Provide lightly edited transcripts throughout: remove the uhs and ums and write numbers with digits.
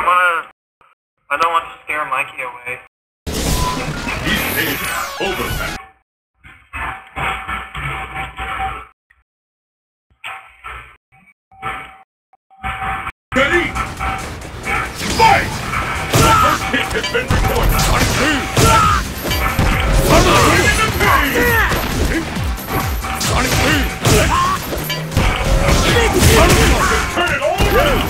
I don't want to scare Mikey away. Overpass. Ready? Fight! The first hit has been recorded. Sonic Boom! Sonic Boom! Turn it all around!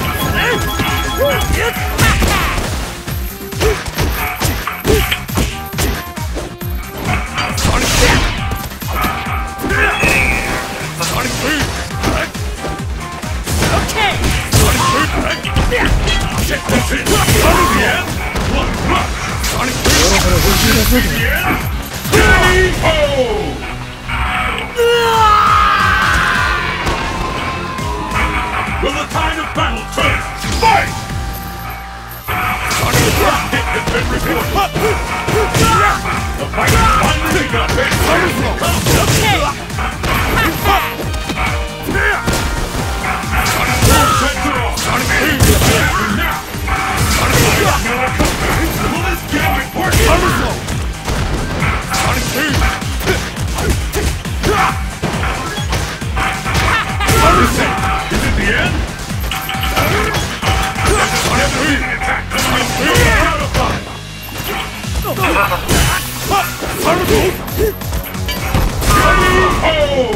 Sonic Boom! Okay! Sonic Boom! Check this in! Yeah! Sonic Boom! Yeah! K.O. Will the tide of battle turn? Fight! Sonic Boom hit has been recorded. The fight is finally got it. Okay! Sonic Boom center off. Sonic Boom now. Sonic Boom will this game report? Sonic Boom. Is it the end? Sonic Boom attack. Sonic Boom out of fire. Sonic Boom. Oh!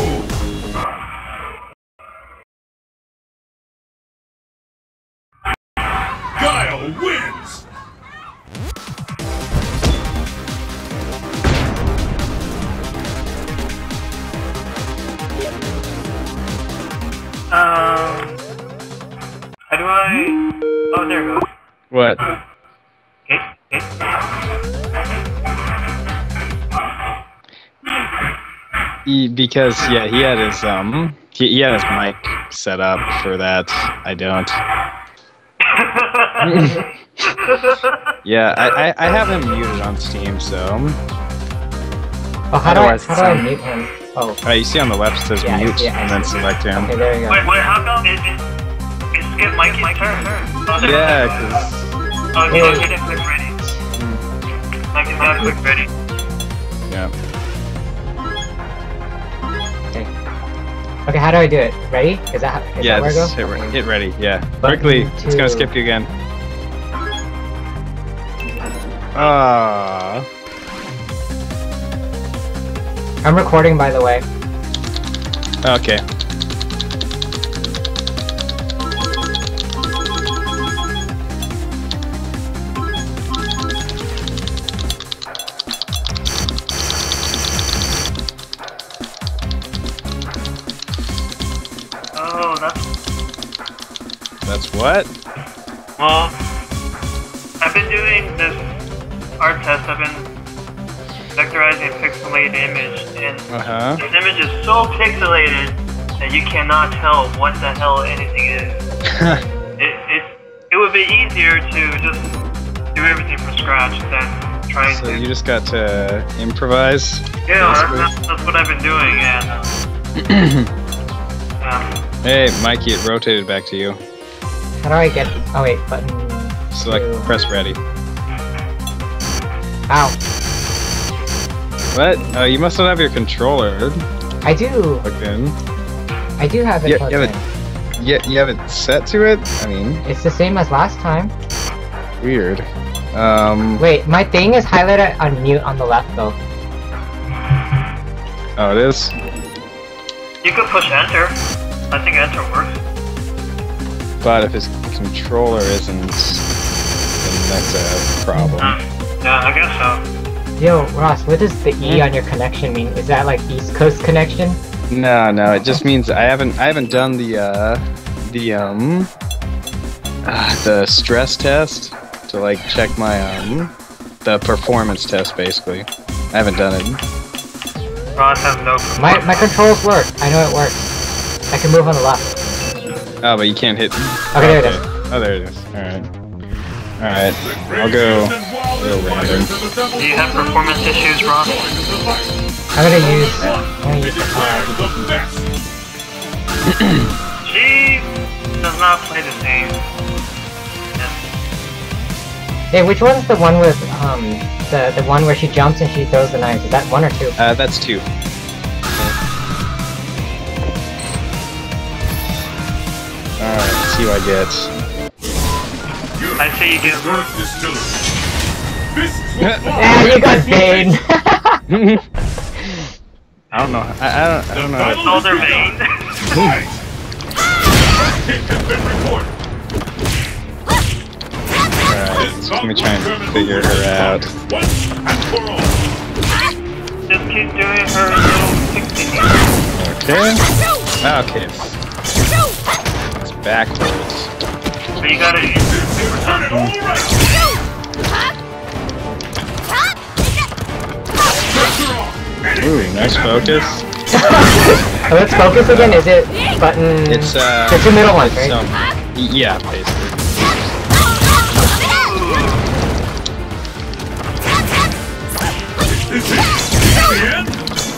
Guile wins! How do I... Oh, there it goes. What? Okay. Because yeah, he had his he had his mic set up for that. I don't. Yeah, I have him muted on Steam, so. Oh, how do I mute him? Oh. You see on the left it says mute, and then select him. Okay, there you go. Wait, how come it skip Mikey's turn? Yeah, because... Oh, he didn't click ready. Mikey's not click ready. Yeah. Okay, how do I do it? Ready? Is that yeah, where I go? hit ready, yeah. Button Quickly, two. it's gonna skip you again. Ah. I'm recording, by the way. Okay. Oh, That's what? Well, I've been doing this art test. I've been vectorizing a pixelated image, and this image is so pixelated that you cannot tell what the hell anything is. It would be easier to just do everything from scratch than trying to... So you just got to improvise? Yeah, that's what I've been doing, and... Hey, Mikey, it rotated back to you. How do I get... Oh wait, button... Select, press ready. Ow. What? Oh, you must not have your controller. I do. Plugged in. I do have it plugged in. You have it set to it? I mean... It's the same as last time. Weird. Wait, my thing is highlighted on mute on the left though. Oh, it is? You could push enter. I think enter works. But if his controller isn't, then that's a problem. Yeah, I guess so. Yo, Ross, what does the E on your connection mean? Is that like East Coast connection? No, it just means I haven't done the stress test to like check my the performance test basically. I haven't done it. Ross has no... My controls work. I know it works. I can move on the left. Oh, but you can't hit... Okay, there it is. Oh, there it is. Alright. I'll go random. Do you have performance issues, Ross? I'm gonna use the car. She does not play the same. Hey, which one's the one with the one where she jumps and she throws the knives? Is that 1 or 2? That's 2. Alright, let's see what I get. I say you get Reserve distillery. This is what Yeah, you got Bane! I don't know. I don't know. Elder Bane. Fight! Hit has been reported. Alright, so let me try and figure her out. Once and for all. Just keep doing her little 60. Okay. Okay. It's backwards. But you gotta Turn it all right. Pressure on. Ooh, nice focus. So let's focus again. Is it button? It's the 2 middle ones, right? Yeah, basically. Is this the end?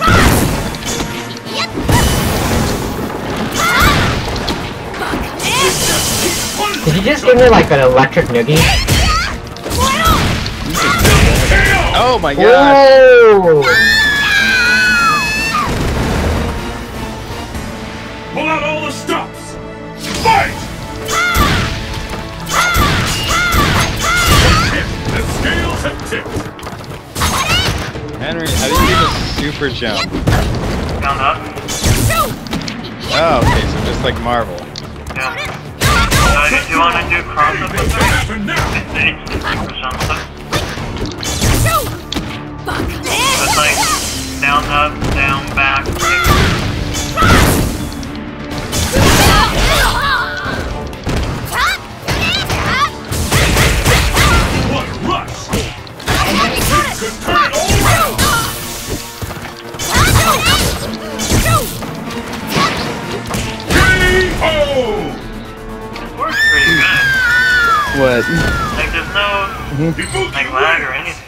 Did you just give me like an electric noogie? Oh my god! Whoa! Pull out all the stops. Fight! The scales have tipped. Henry, how do you do the super jump? down up. Oh, okay, so just like Marvel. Yeah. Do you want to do crossover with her? For now. It's or something. It's like down, up, down, back. What a rush! Could turn it all around. K.O. Works pretty good. What? Like there's no like lag or anything.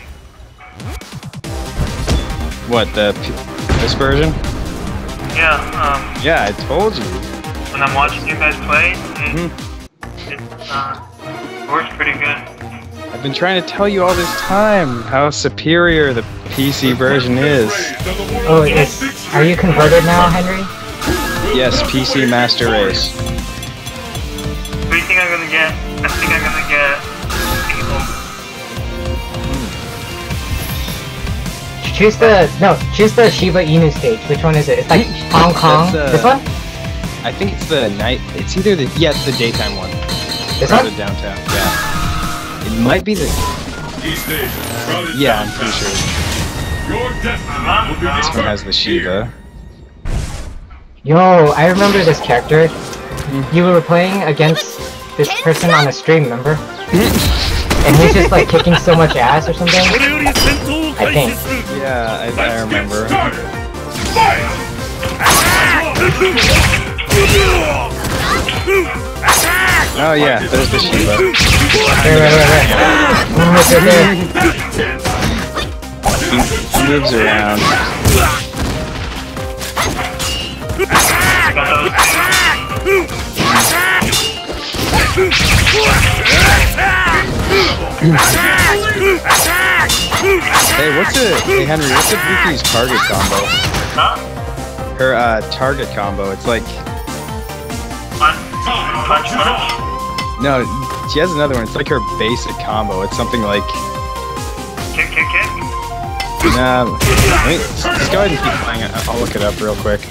What, this version? Yeah, Yeah, I told you. when I'm watching you guys play, it works pretty good. I've been trying to tell you all this time how superior the PC version is. Oh, are you converted now, Henry? Yes, PC Master Race. What do you think I'm gonna get? I think I'm gonna get Evil. Choose the Shiba Inu stage. Which one is it? It's like Hong Kong. That's, This one? I think it's the night. It's either the it's the daytime one. This Or one? the downtown. Yeah. It might be the. East Asia, crowded Yeah, I'm downtown. pretty sure. Your destiny will be This one has the here. Shiva. Yo, I remember this character. You were playing against this person on a stream, remember? And he's just like kicking so much ass or something. I think. Yeah, I remember. Let's get started. Oh yeah, there's the Shiva. Right. Oh, it's right there. He moves around. Hey Henry, what's Viki's target combo? Huh? Her target combo, it's like Punch. no, she has another one. It's like her basic combo. It's something like Kick. nah. Just go ahead and keep playing it. I'll look it up real quick.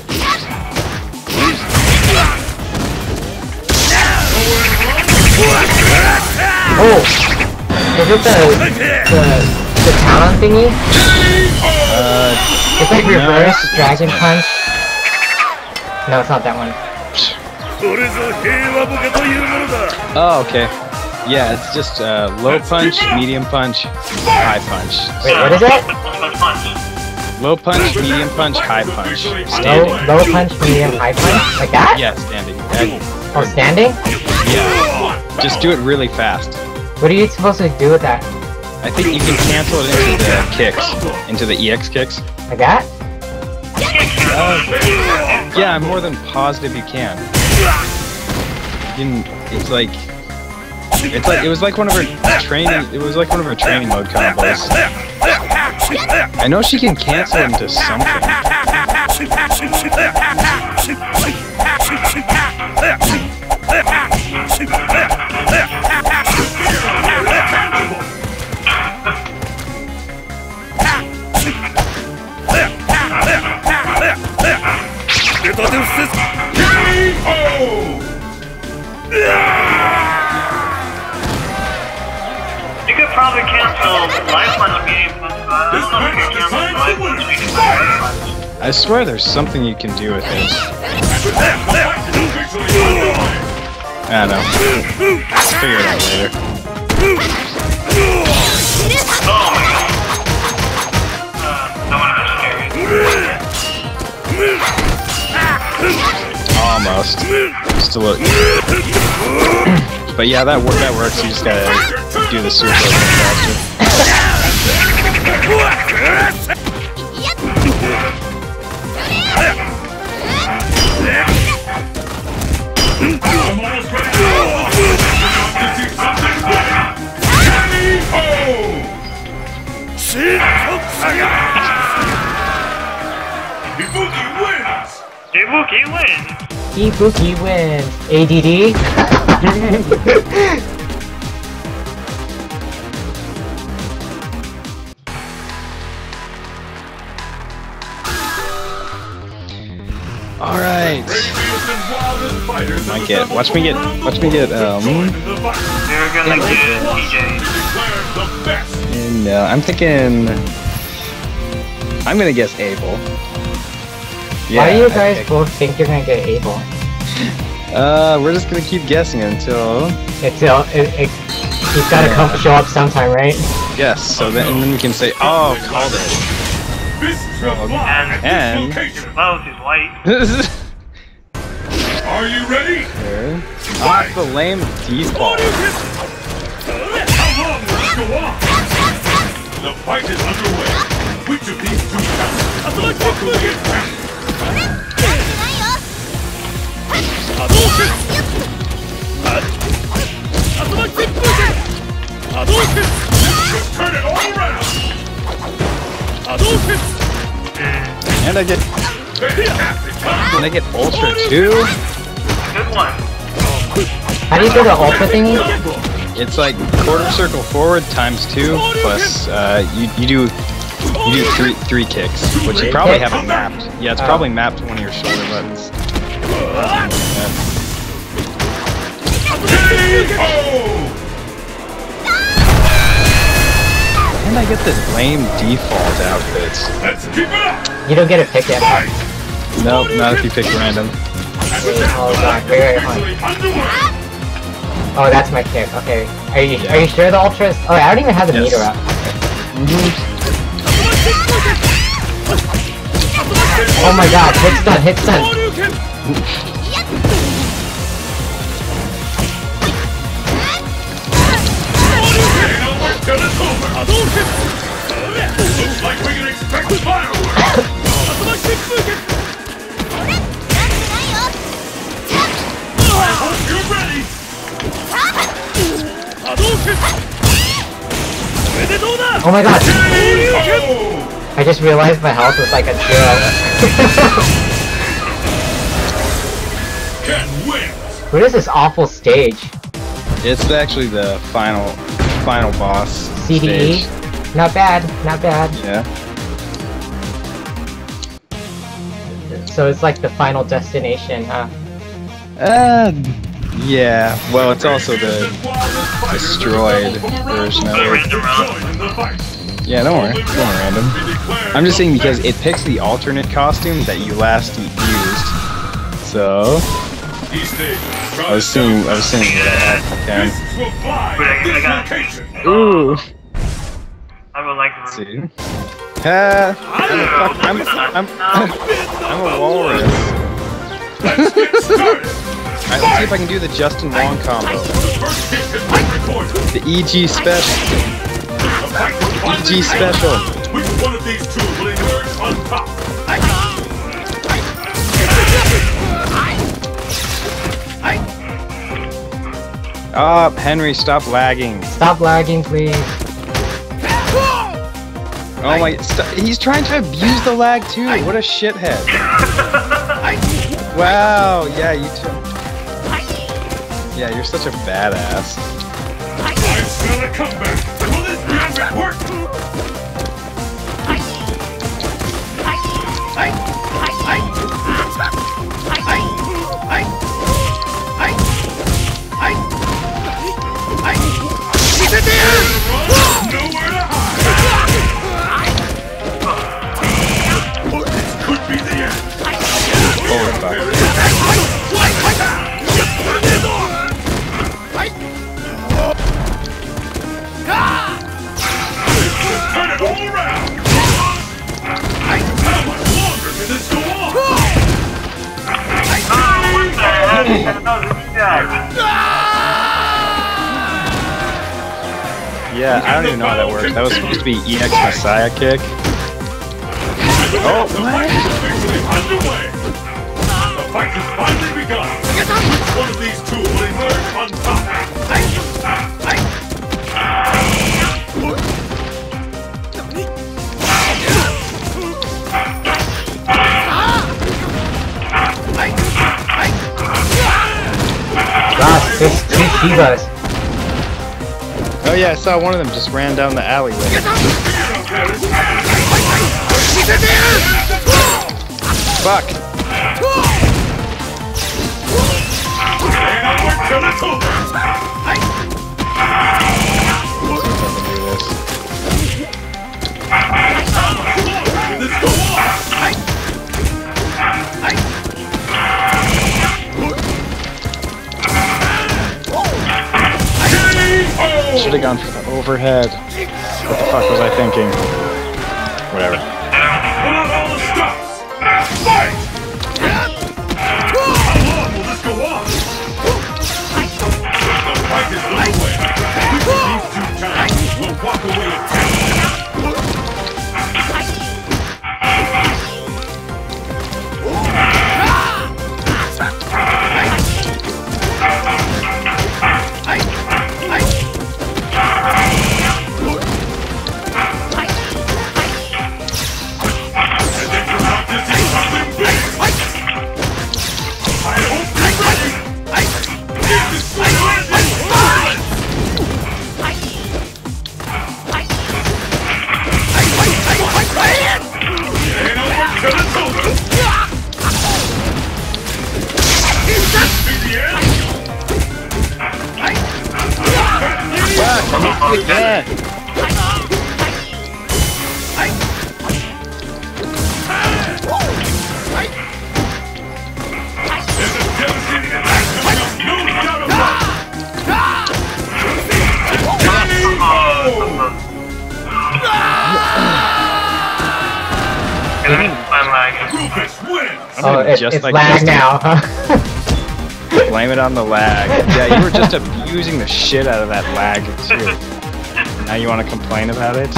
Oh! Is it the talon thingy? It's like reverse dragon punch. No, it's not that one. Oh, okay. Yeah, it's just low punch, medium punch, high punch. Wait, what is it? Punch. Low punch, medium punch, high punch. Standing. Low punch, medium, high punch? Like that? Yeah, standing. Oh, standing? Yeah. Just do it really fast. What are you supposed to do with that? I think you can cancel it into the kicks, into the EX kicks. Like that? Yeah, I'm more than positive you can. It's like It's like it was like one of her training. It was like one of her training mode combos. I know she can cancel into something. You could probably cancel life on the game, but I don't know if you can cancel life on the game. I swear there's something you can do with this. I don't know. Figure it out later. Oh my god. That one was scary. Almost. Just a little. But yeah, that works. You just gotta do the super faster. I'm almost ready to go! This is something better! Ibuki wins! Ibuki wins! Ibuki wins! ADD? Alright. Watch me get, You're gonna get TJ. and I'm thinking, I'm gonna guess Abel. Yeah, Why do you guys both think you're gonna get Abel? We're just gonna keep guessing until He's gotta come show up sometime, right? yes. So then, and then we can say, oh, called it. And Well, he's white. Are you ready? off the lame default. How long will this go on? The fight is underway. Which of these two counts will walk away advanced? Turn it all around! And I get, and I get Ultra too. Good one. How do you do the ultra thingy? It's like quarter circle forward times 2 plus you do three kicks, which you probably haven't mapped. Yeah, it's probably mapped to one of your shoulder buttons. And I get this lame default outfits. Let's keep it up! You don't get a pick yet. Nope, not if you pick random. Oh god, wait, hold on. Underway! Oh, that's my kick. Okay. Are you sure the ultras? Oh, I don't even have the Yes. meter up. Oh my god, hit stun. Looks like we can expect fireworks! I hope you're ready! Oh my god, Oh! I just realized my health was like a 0. Ken wins! What is this awful stage? It's actually the final boss. CDE? Stage. Not bad, not bad. Yeah. So it's like the final destination, huh? Yeah. Well, it's also the destroyed version of it. Random round. Join in the fight! Yeah, don't worry. It's going random. I'm just saying because it picks the alternate costume that you last used. So I was seeing that happen. Fists will fly Wait, at I got this it. location! Ooh. I would like to. See. I'm a walrus. Let's get started! Alright, let's see if I can do the Justin Wong combo. The first hit can be recorded! The EG special. The fight will finally EG special. begin. Which one of these two will emerge on top? up, Henry, stop lagging. Stop lagging, please. Oh my, he's trying to abuse the lag too. What a shithead. Wow, yeah, you too. Yeah, you're such a badass. I smell a comeback. Will this magic work? Nowhere to hide. This could be the end. Holy fuck. Turn it all around! How much longer can this go on? Yeah, I don't even know how that works. That was supposed to be EX Messiah kick. Oh, The fight is officially underway! The fight has finally begun! Which one of these two will emerge on top? Gosh, there's two Shivas. oh yeah, I saw one of them just ran down the alleyway. Fuck. Till it's over! This go Should have gone for the overhead. What the fuck was I thinking? Whatever. Pull out all the stops! Fight! How long will this go on? The fight is underway. Which of these two giants will walk away at Again. Oh, it's like lag now, huh? Blame it on the lag. Yeah, you were just abusing the shit out of that lag too. Now you want to complain about it?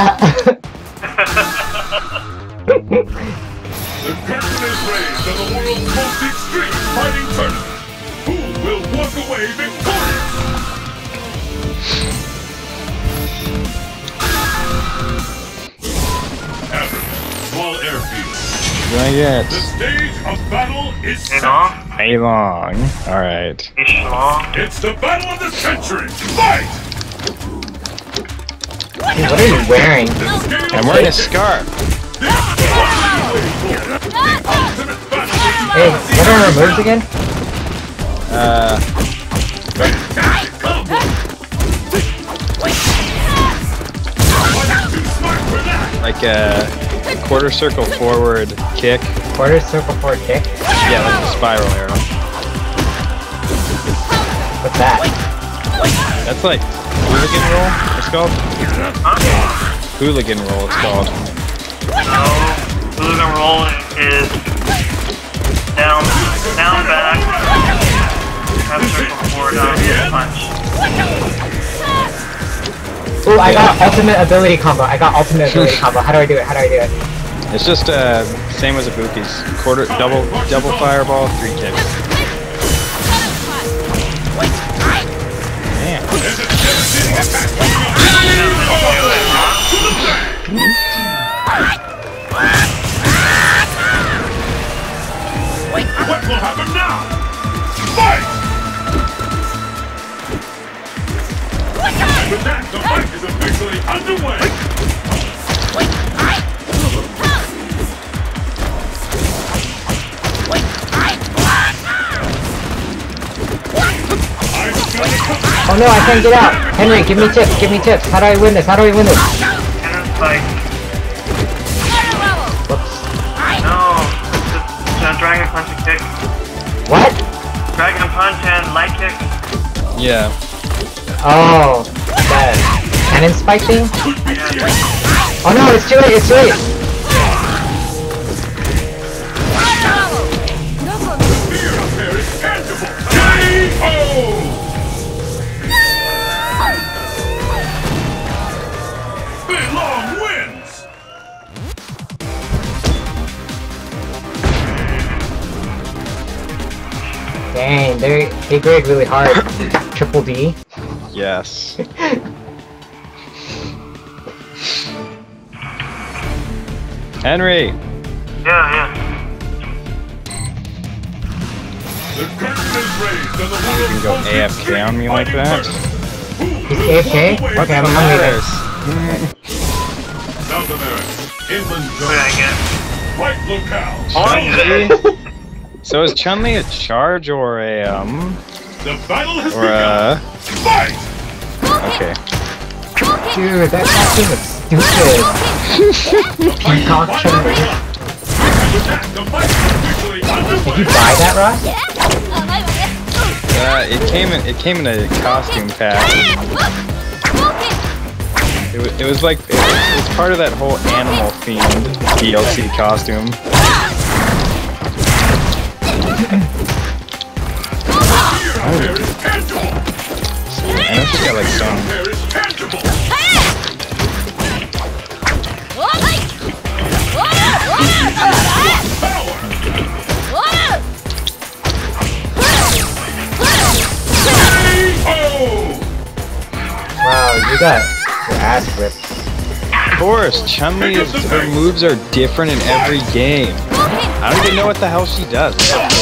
The curtain is raised on the world's most extreme fighting tournament. Who will walk away victorious? Africa, small airfield. Not yet. The stage of battle is set. A long. Alright. It's the battle of the century. Fight! Hey, what are you wearing? I'm wearing a scarf. Hey, what are our moves again? Like a quarter circle forward kick. Quarter circle forward kick? Yeah, like a spiral arrow. What's that? That's like hooligan roll, it's called? Hooligan roll, it's called. No, hooligan roll is down, back, half circle forward, punch. Ooh, I got ultimate ability combo. How do I do it? It's just same as a Buki's. Quarter double fireball, 3 kicks. Damn. What will happen now? Fight! With that, the fight is officially underway! Oh no, I can't get out! Henry, give me tips, give me tips! How do I win this? How do I win this? Cannon's like... Whoops. No, it's Dragon Punch and kick. What? Dragon Punch and light kick. Yeah. Oh, that cannon spike thing? Yeah. Oh no, it's too late, it's too late! Dang, they grade really hard. Triple D. Yes. Henry! Yeah. The curtain is raised and the You can go AFK on me like that? He's AFK? Okay, I'm leaving. South America, Inland Wait, I Jungle, guess. Fight locale. So is Chun-Li a charge or a, The battle has or a... Fight! Okay. Dude, that costume is stupid. Concoction. Did you buy that, Ross? It came in a costume pack. It was like, it's part of that whole animal themed DLC costume. I know she's got like some. Wow, you got your ass whipped. Of course, Chun-Li her moves are different in every game. I don't even know what the hell she does.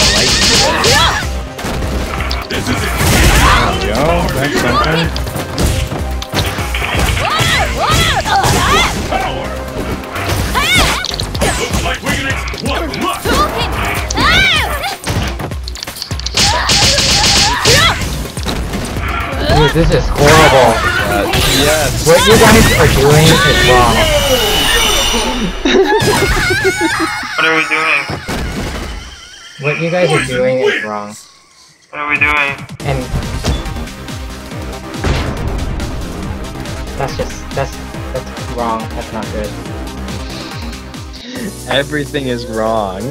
There we go, that's something. Dude, this is horrible. Yes. What you guys are doing is wrong. What are we doing? What you guys are doing is wrong. What are we doing? And that's wrong. That's not good. Everything is wrong.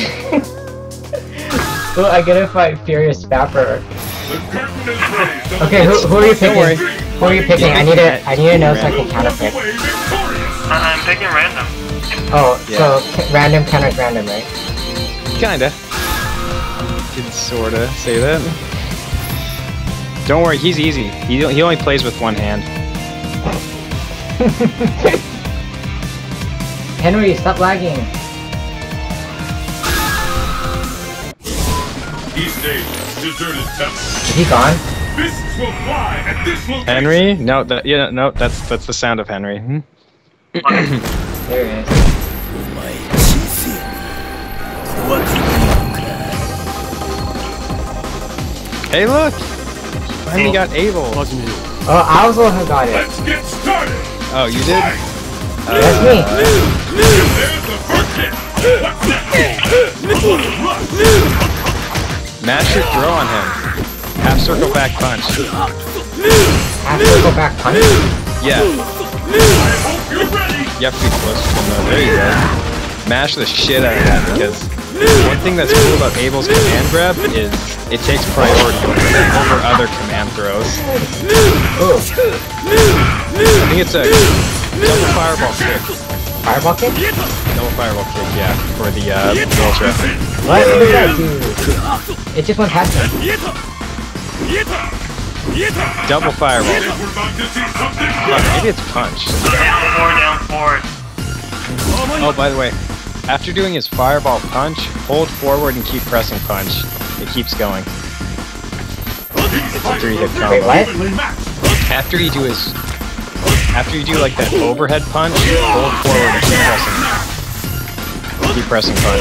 Well, I gotta fight Furious Spapper. Okay, who are you picking? Who are you picking? I need to know so I can counterpick. I'm picking random. Oh, Yeah. so random counters random, right? Kinda. You can sorta say that. Don't worry, he's easy. He only plays with one hand. Henry, stop lagging. East Asia, deserted temple. Is he gone? Fists will fly at this location. Henry? No, that's the sound of Henry. Hmm? There he is. Hey, look! Finally got Abel. Oh, I was the one who got it. Let's get started. Oh, you did? That's me. There's the first hit. What's next? Mash your throw on him. Half circle back punch. Half circle back punch? Yeah. I hope you're ready. You have to be close to him. There you go. Mash the shit out of that because one thing that's cool about Abel's command grab is it takes priority over other command throws. Oh. I think it's a double fireball kick. Fireball kick? Double fireball kick, yeah, for the ultra. What did that do? It just went past him. Double fireball. We're about to see something Maybe it's punch. Down forward. Oh, by the way, after doing his fireball punch, hold forward and keep pressing punch. It keeps going. It's a 3-hit combo. Wait, what? evenly matched. After you do like that overhead punch, hold forward and keep pressing punch.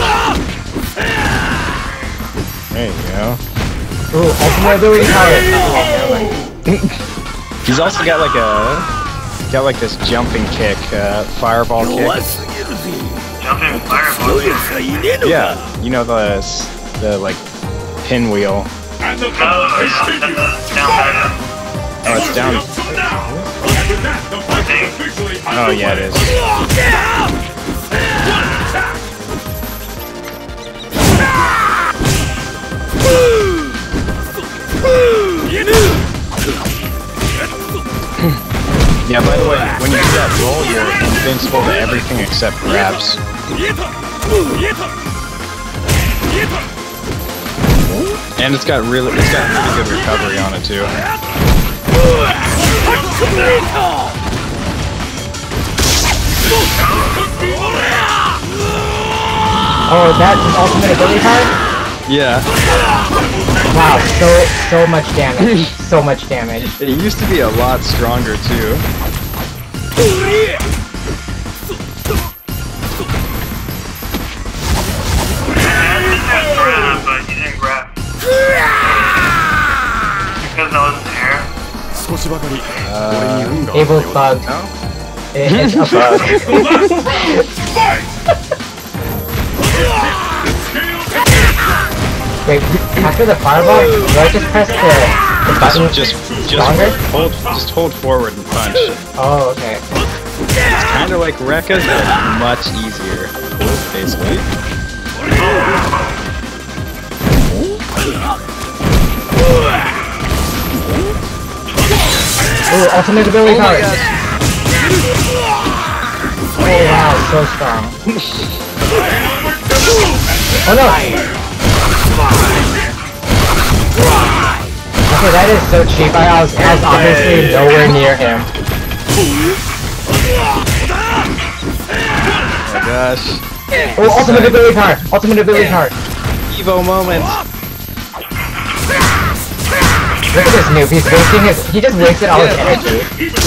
There you go. Ooh, ultimate ability power. He's also got like this jumping kick, fireball kick. Jumping fireball. Yeah, you know the like pinwheel. And the Oh, battle that's continues. down bad. Oh, it's down. Up till now. And with that, the fight is officially Oh yeah, it is. Yeah, by the way, when you do that roll, you're invincible to everything except grabs. And it's got really good recovery on it too. Oh, that's his ultimate ability card? Yeah. Wow, so much damage. So much damage. It used to be a lot stronger too. But you didn't grab. Because I was there. Abel's bugged. No? It's a bug. Wait, after the fireball, do I just press the button Just longer? hold forward and punch. Oh, okay. It's kind of like Rekka's, but much easier, basically. Ooh, ultimate ability Oh my power. god. Oh wow, so strong. Oh no! Okay, that is so cheap. I was obviously nowhere near him. Oh my gosh. Oh, ultimate ability power! Ultimate ability power! Evo moment. Look at this noob, he just wasted all his energy.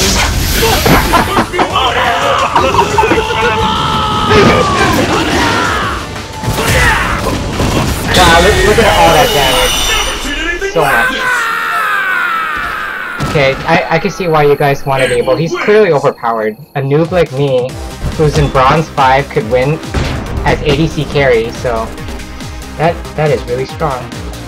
Wow, look at all that damage. So much. Okay, I can see why you guys wanted Abel. He's clearly overpowered. A noob like me, who's in Bronze 5, could win as ADC carry, so that is really strong.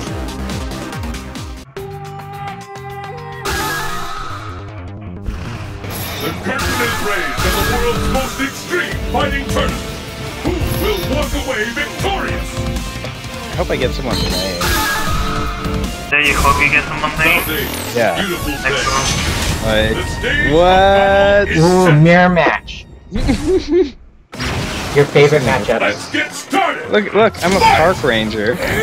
The curtain is raised on the world's most extreme fighting tournament. Who will walk away victorious? I hope I get someone today. There you hope you get someone named. Nowadays, Yeah. beautiful Next day. one. Like, The stage what? is Ooh, set. mirror match. Your favorite matchup. Let's get started. Look, I'm a park ranger. How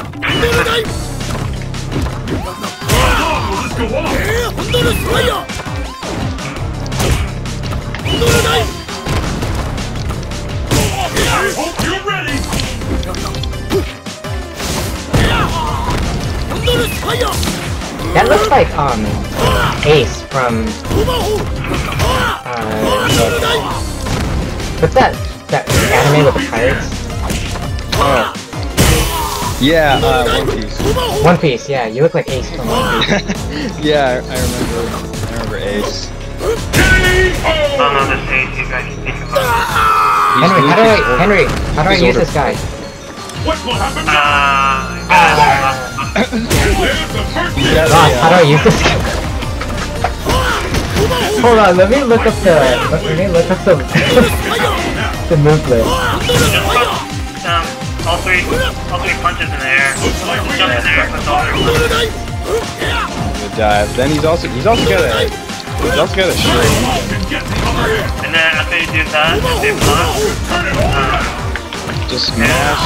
long will this go on? I hope you're ready. That looks like Ace from what's that anime with the pirates? Yeah, One Piece. One Piece, yeah, you look like Ace from One Piece. Yeah, I remember Ace. I don't know this age you guys speak about. Henry, how do I He's use older. this guy? What will happen now? There's the first Yeah, Gosh, how do I use this guy? Hold on, let me look up the the move list. All three punches in the air. Jump in the air with all three punches. The dive. Then he's also got a shrink. And then after you do that, if they block, Just smash.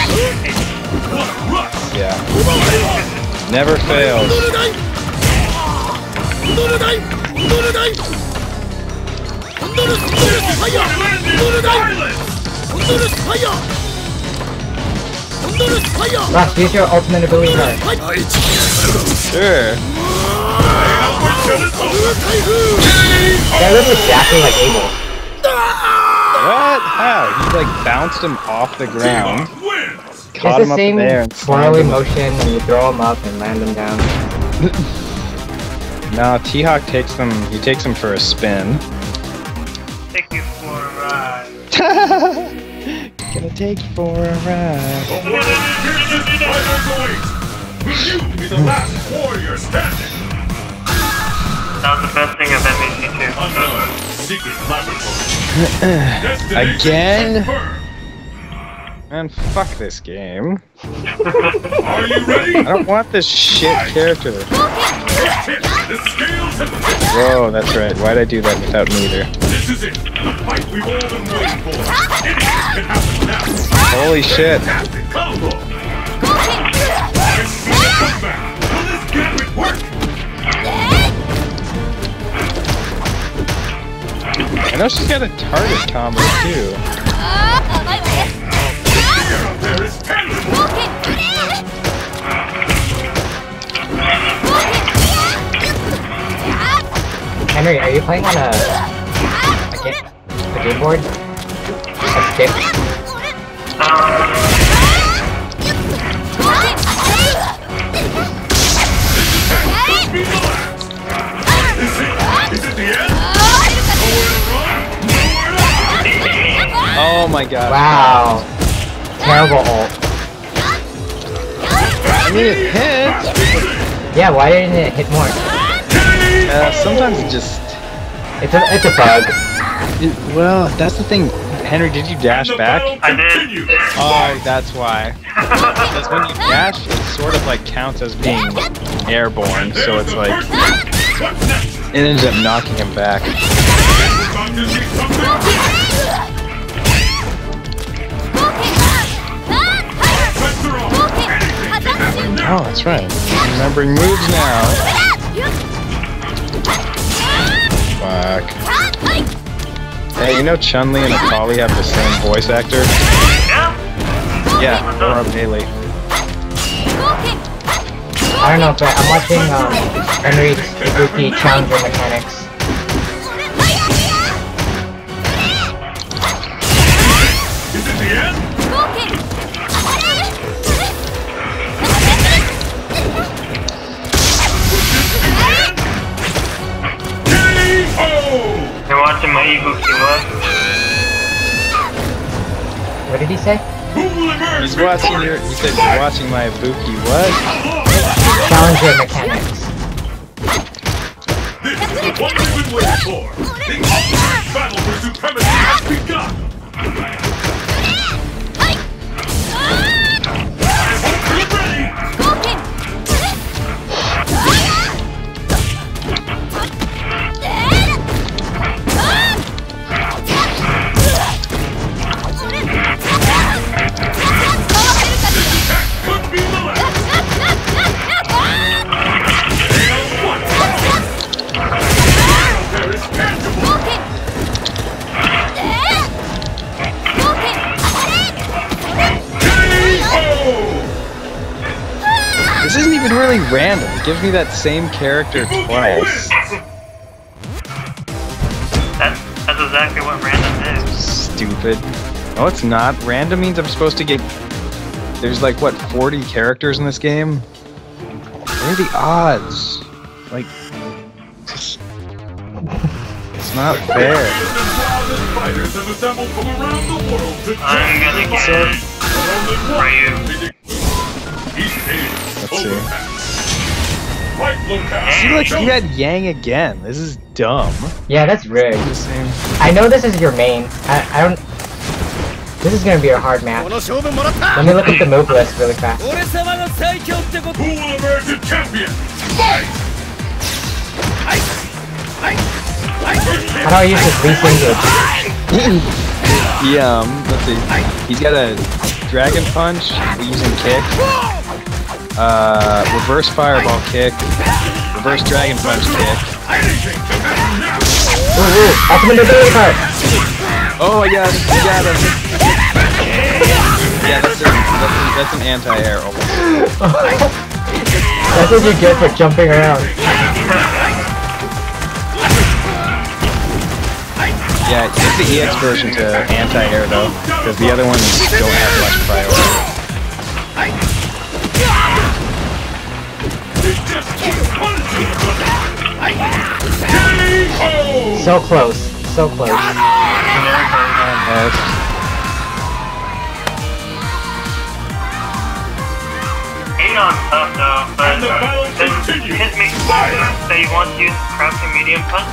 Yeah. Never fails. Ross, use your ultimate ability card. Sure. That looks exactly like Abel. What? How? He like bounced him off the ground. Caught It's him the up same there and swirly slammed him. motion when you throw him up and land him down. No, T-Hawk takes them. He takes them for a spin. Take you for a ride. Gonna take you for a ride. The one that fighters await. You be the last warrior standing. That was the best thing of MAC2. Another secret laboratory. Again? Confirmed. Man, fuck this game. Are you ready? I don't want this shit character. The scales have tipped. Whoa, that's right. Why'd I do that without neither? This is it. The fight we've all been waiting for. Anything can happen now. Holy shit. Fantastic combo. I see a comeback. Will this gambit work? I know she's got a target combo too. There is tangible. Henry, are you playing on a game board? A stick? Is it the end? Oh my god. Wow. Terrible ult. I mean, it hits. Yeah, why didn't it hit more? Sometimes it just. It's a bug. Well, that's the thing. Henry, did you dash back? I did. Oh, that's why. Because when you dash, it sort of like counts as being airborne, so it's like it ends up knocking him back. Oh, that's right. Remembering moves now. Fuck. Hey, you know Chun-Li and Akali have the same voice actor? Yeah? Yeah, Laura Bailey. I don't know, but I'm watching Henry's Ibuki Challenger Mechanics. Is it the end? You're watching my Ibuki what? What did he say? He's watching your. He said you're watching my Ibuki. What? Challenger Mechanics. This is the one we've been waiting for. The ultimate battle for supremacy has begun. I hope you're ready. Could be the last. There is tangible. This isn't even really random. It gives me that same character twice. That's exactly what random is. Stupid. No, it's not. Random means I'm supposed to get. There's like what 40 characters in this game. What are the odds? Like, just, it's not fair. Fighters have assembled from around the world to I'm gonna get Ryu. Let's see. Fight locale. See, like you had Yang again. This is dumb. Yeah, that's rigged. The same. I know this is your main. I don't. This is gonna be a hard match. Let me look at the move list really fast. Who will emerge a champion? Fight! How do I use this Lee Sin Gauge? He let's see. He's got a dragon punch using kick. Reverse fireball kick. reverse Dragon Punch kick. Ooh, ultimate ability card! Oh my gosh, you got him! Yeah, that's an anti-air ultimate. That's what you get for jumping around. Yeah, it's the EX version to anti-air though, because the other ones don't have much priority. So close, so close. Adon's tough though, but his makes that he wants to use crafting medium punch.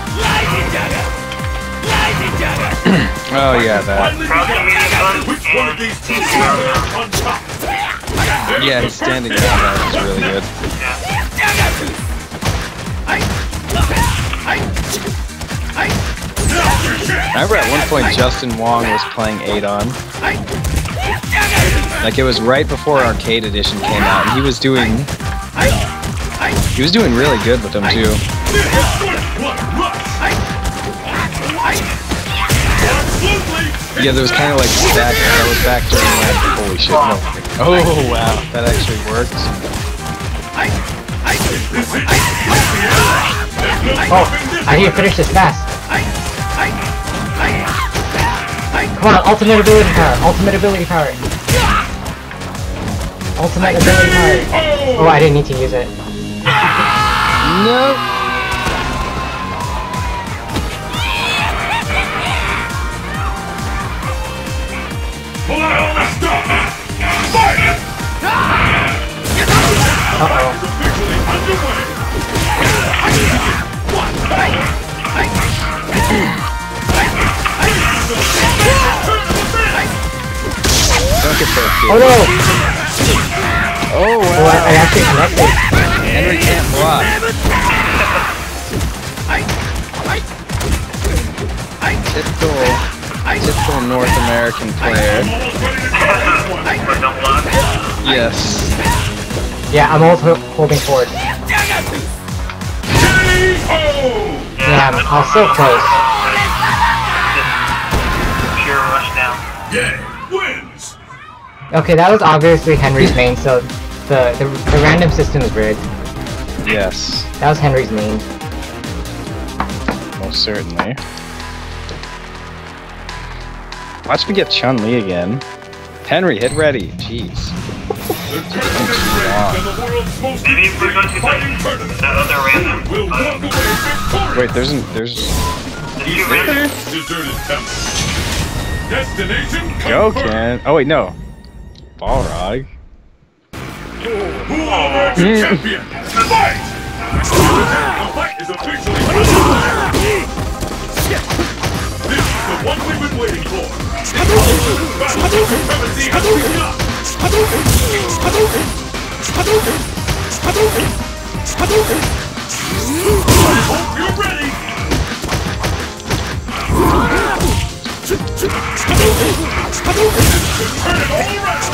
Oh yeah, that. Crafting medium punch and Yeah, his standing combat is really good. I remember at one point Justin Wong was playing Adon. Like it was right before Arcade Edition came out, and he was doing really good with them too. Yeah, there was kind of like back. That was back during like holy shit. No. Oh wow, that actually worked. Oh, I need to finish this fast. Come on, ultimate ability power, ultimate ability power. Ultimate ability power. Oh, I didn't need to use it. No. Uh-oh. Don't get thirsty. Oh no! Oh wow. Oh, I actually connected. Henry can't block. Typical North American player. Yes. Yeah, I'm also holding forward. Damn, I was so close. pure rush down. Game wins. Okay, that was obviously Henry's main, so the random system is rigged. Yes. That was Henry's main. Most certainly. Watch me get Chun-Li again. Henry, hit ready. Jeez. Maybe if we're going to the other random. Wait, there's two random. Destination Go, confirmed. Ken. Oh wait, no. Balrog. Who are the champion? Fight! The fight is officially underway. This is the one we've been waiting for. Battle supremacy has begun. I hope you're ready. Turn it all around.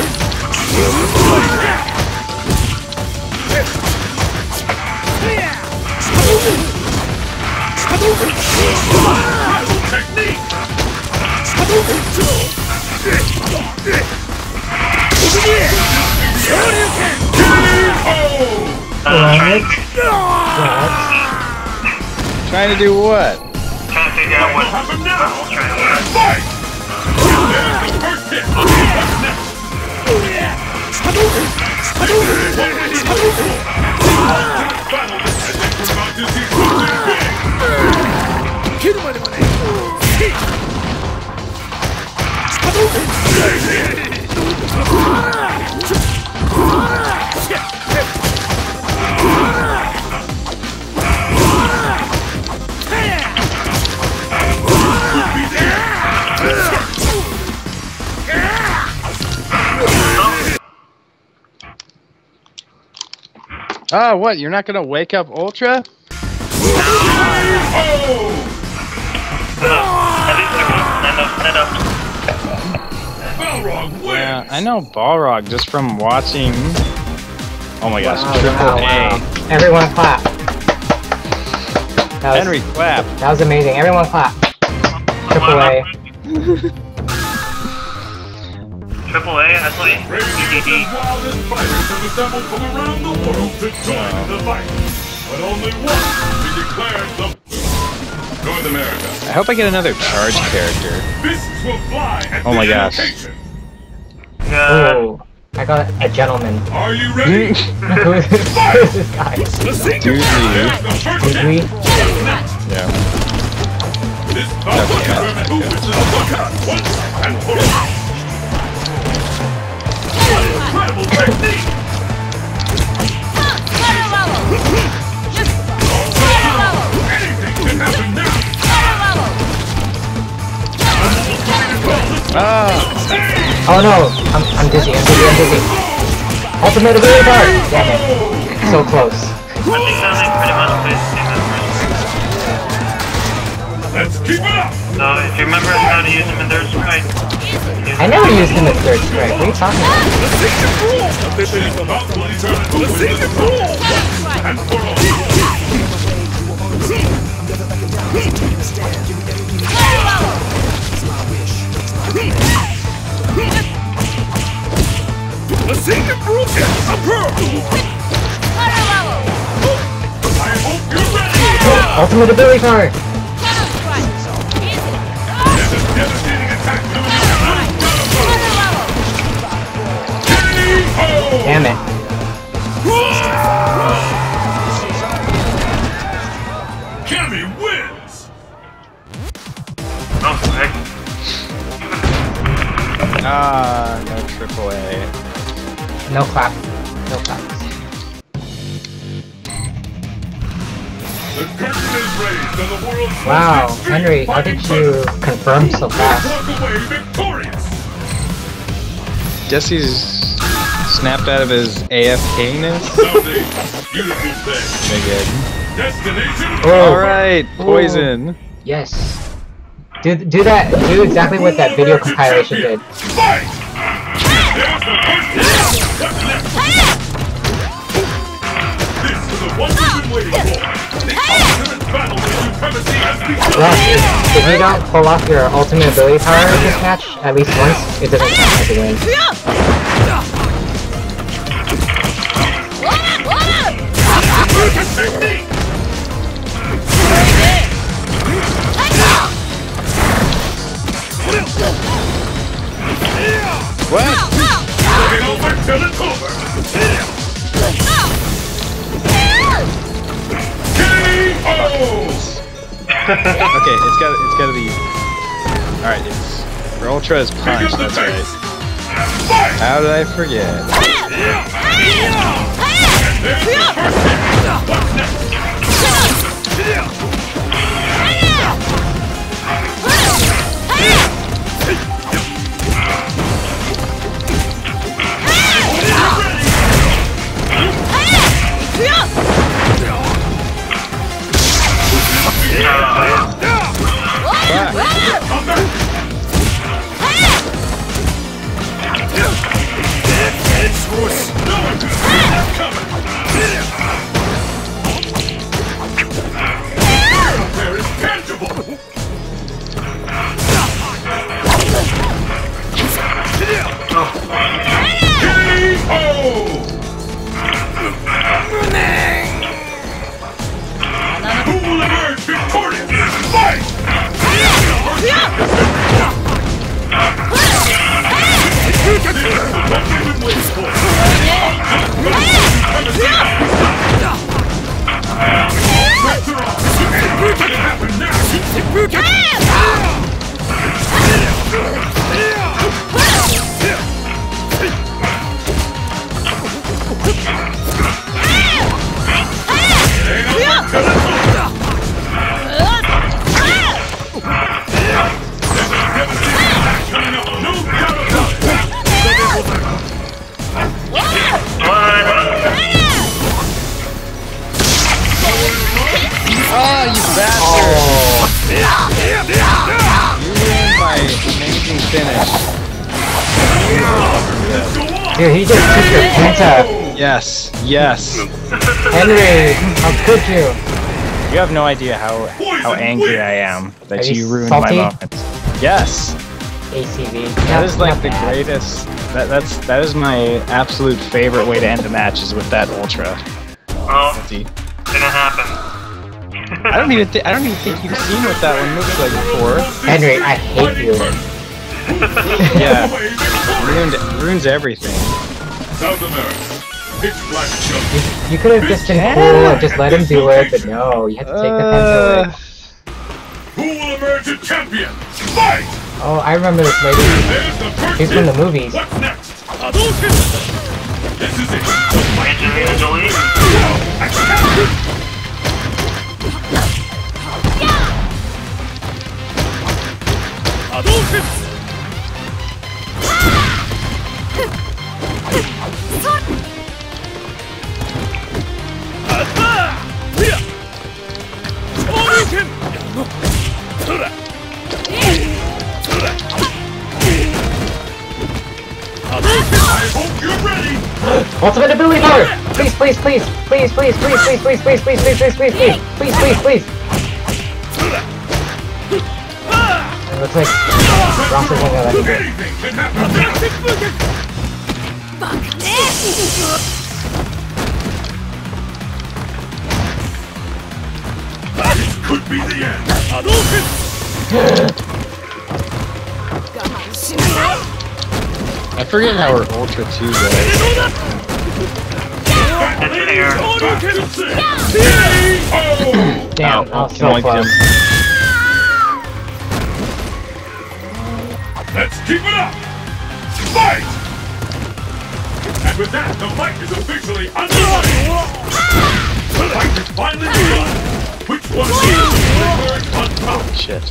Technique. Trying to do what? Trying to figure out what Have him now. I'm trying to do. Fight! There's the first hit. What's next? Battle is about to see something big. Oh, what? You're not gonna wake up Ultra? Balrog wins. Yeah, I know Balrog just from watching. Oh my gosh, Wow, Triple wow, A. wow. Everyone clap. Henry, clap. That was amazing. Everyone clap. Triple A. Triple A, that's like The wildest fighters have assembled from around the world to join the fight. But only one will be declared the North America. I hope I get another charge character. Fists will fly at Oh my the gosh. invocation. Oh, I got a gentleman. Are you ready? Who is this guy? Doozy. Did we? Yeah. This bout will determine who wishes to look at once and for all. Incredible technique! Anything can happen now! Oh no! I'm dizzy. Ultimate ability bar! Damn it. So close. I think that they pretty much plays the same as Let's keep it up! So if you remember how to use him in Third Strike, I never used him in Third Strike. What are you talking about? This bout will determine who wishes to look at once and for all. I hope you're ready! Ultimate ability card! There's a devastating attack coming up! Damn it. Cammy wins! oh heck. Ah, no triple A. No clap. No claps. The curtain is raised on the world's Wow, most extreme Henry, how fighting did you confirm so fast? walk away victorious! Guess he's snapped out of his AFK-ness. Someday, beautiful thing. Again. Destination. Oh. Alright, poison. Yes. Do exactly what that video compilation did. Fight! There's the first hit! What's next? This is the one we've been waiting for. The ultimate battle for supremacy has begun. Ross, if you don't pull off your ultimate ability power in this match at least once, it doesn't count as a win. Technique! What? Looking over till it's over. K.O. Okay, it's gotta be. Alright, it's for Ultra's punch, that's right. Fight! How did I forget? There's the first hit. What's next? There is tangible. Who will emerge victorious? Fight! This is what we've been waiting for. Bets are off. Anything can happen Oh, you bastard! You ruined my amazing finish. Dude, he just took your penta. Yes, yes. Henry, how could you? You have no idea how angry I am that you ruined salty? my moment. Yes. ACV. That is like the greatest. That is my absolute favorite way to end a match is with that ultra. Well, didn't happen. I don't even think you've seen what that one looks like before. Henry, I hate you. Yeah, ruins everything. South America. Pitch black jump. You could have just been cool and just let him do it, but no, you had to take the fence away. Who will emerge a champion? Fight! Oh, I remember this lady. There's the first She's from the movies. What's next? This is it. Angelina Jolie. I hope you're ready! Ultimate ability power! Please, please, please, please, please, please, please, please, please, please, please, please, please, please, please, please, please. It looks like Ross is gonna let me do it. Anything can happen now! This could be the end! I forget how her Ultra 2 goes. Damn, I was so close. Let's keep it up! Fight! And with that, the fight is officially underway! The fight is finally begun! Which one will emerge on top? Shit.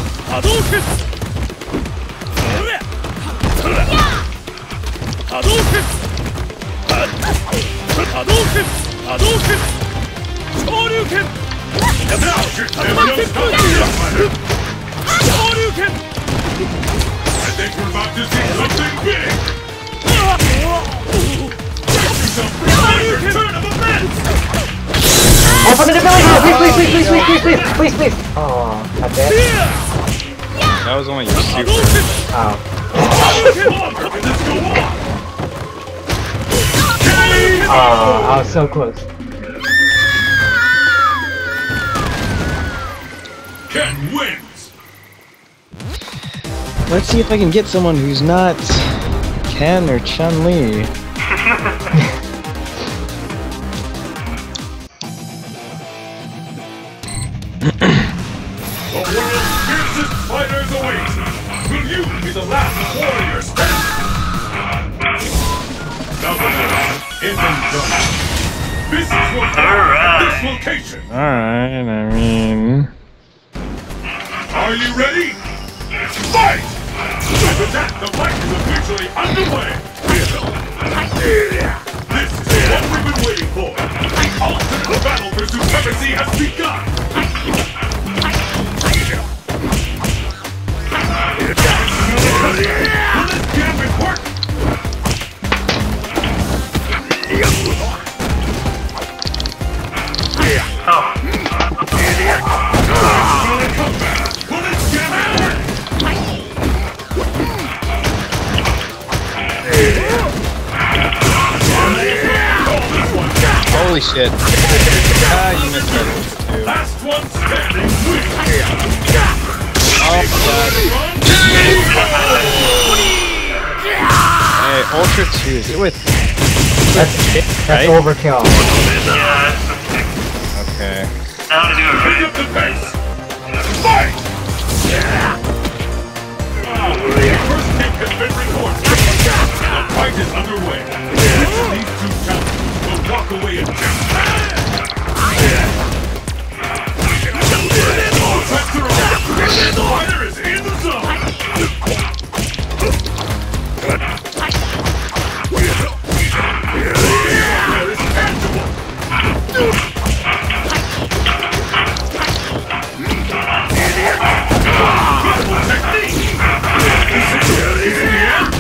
I think we're about to see something big! Turn of events! Ultimate ability power! Please, please, please, please, please, please, please, please! Oh, that's it? That was only your super. Oh. Oh, I was so close. Ken wins! Let's see if I can get someone who's not Ken or Chun-Li. The world's fiercest fighters await! Will you be the last warrior standing? South America, Indian Jungle. This is your power at this location! Alright, I mean... Are you ready? Fight! And with that, the fight is officially underway! This is what we've been waiting for! The ultimate battle for supremacy has begun! Will this gambit work? Will this gambit work? Holy shit. Ah, you missed that Ultra 2. Last one standing wins! Oh, God. Hey, Ultra 2, is it with... That's right? overkill. Yeah, Okay. now to do it Pick right. up the pace! Fight! The first kick has been recorded. The fight is underway. These two challengers will walk away in all bets are off. The fighter is in the zone. There is tangible. Beautiful technique. Is it the end?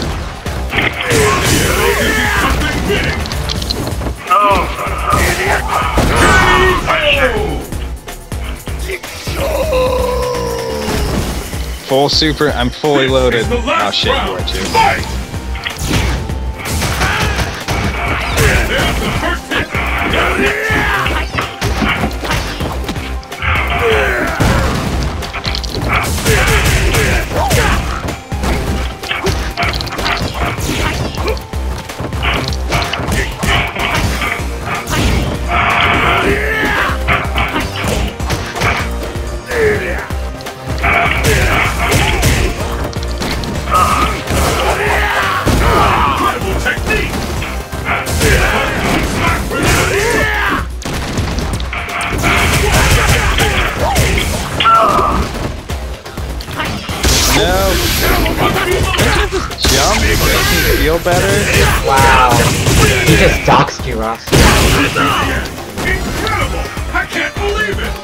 Is it something big? Oh, Oh! full super. I'm fully loaded. Oh shit, you are too. Fight! There's the first hit. Jump makes me feel better. Wow. He just doxed you, Ross. Incredible! I can't believe it!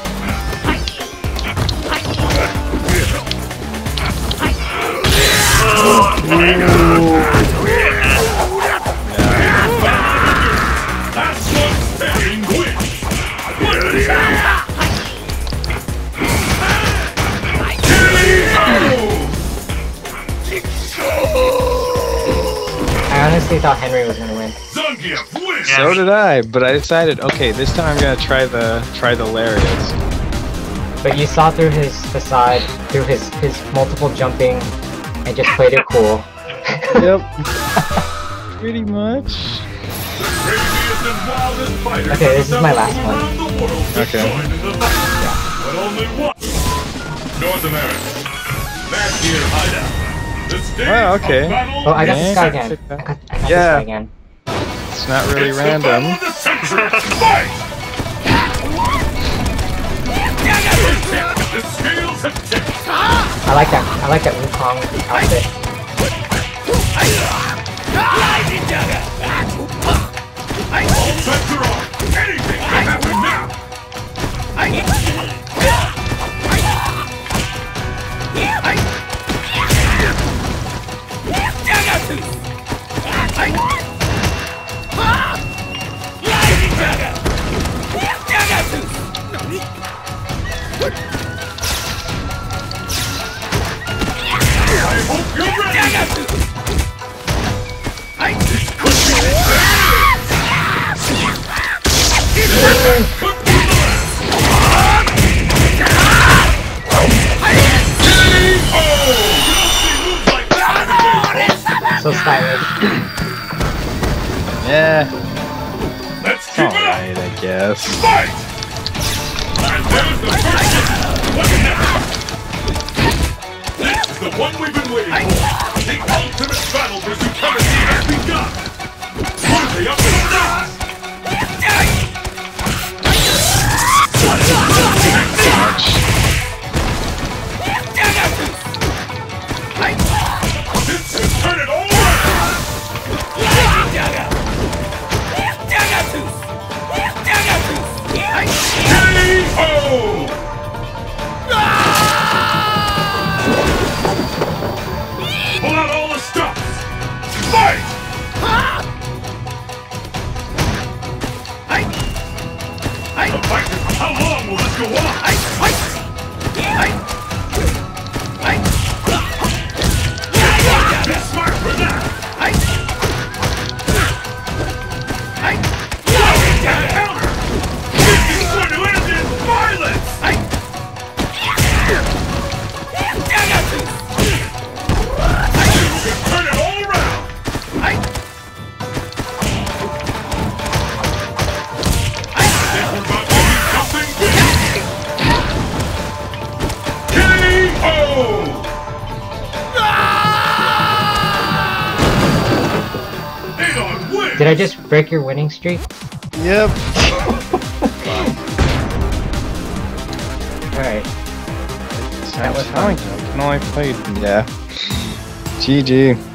That's one standing win! I honestly thought Henry was gonna win. Zangief wins! So did I, but I decided, okay, this time I'm gonna try the lariats. But you saw through his facade, through his multiple jumping, and just played it cool. Yep. Pretty much. The craziest and wildest fighters Okay, this is my last one. around the world to Okay. join in the fight. But only one. North America. Back here, hideout. The stage Oh, okay. of battle Oh, I got is this guy set. again. I got this Yeah. guy again. It's not really It's the battle random. of the century. Fight! The scales have tipped. I like that Wukong outfit. All bets are on. Anything can happen now. I hope you're ready. So stylish. Yeah. Let's keep it up. Alright, I guess. Fight! And there's the first hit. What's next? This is the one we've been waiting for. The ultimate battle for supremacy has begun. What are they up to now? This has turned it all around. K.O. Pull out all the stops. Fight! The fight is how long will this go on? Be smart for that. Counter! This is going to end in violence! You can turn it all around! This is about to be something big! K.O. Adon wins! Did I just break your winning streak? Yep. Alright. That was fun. I can only played. Yeah. GG.